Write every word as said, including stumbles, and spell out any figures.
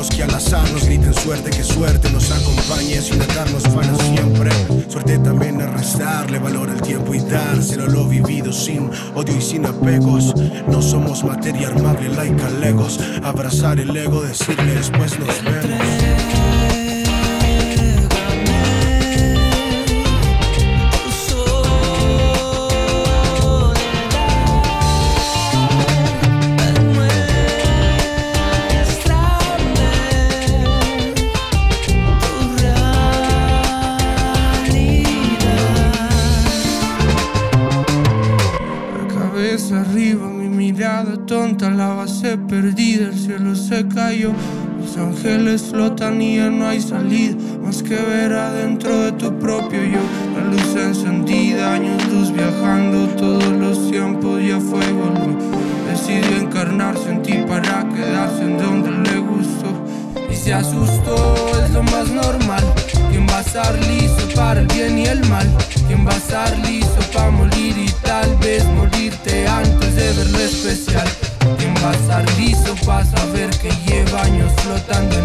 enemigos que al azar nos griten suerte, que suerte nos acompañe sin dejarnos fanos siempre. Suerte también es restarle valor al tiempo y dárselo lo vivido sin odio y sin apegos. No somos materia armable like a legos. Abrazar el ego, decirle después nos vemos. Arriba, mi mirada tonta, la base perdida, el cielo se cayó. Los ángeles flotan y ya no hay salida, más que ver adentro de tu propio yo. La luz encendida, años luz viajando, todos los tiempos ya fue volver. Decidió encarnarse en ti para quedarse en donde le gustó. Y se asustó, es lo más normal. ¿Quién va a estar listo para el bien y el mal? ¿Quién va a estar listo para morir y tal vez morirte antes de ver lo especial? ¿Quién va a estar listo para saber que lleva años flotando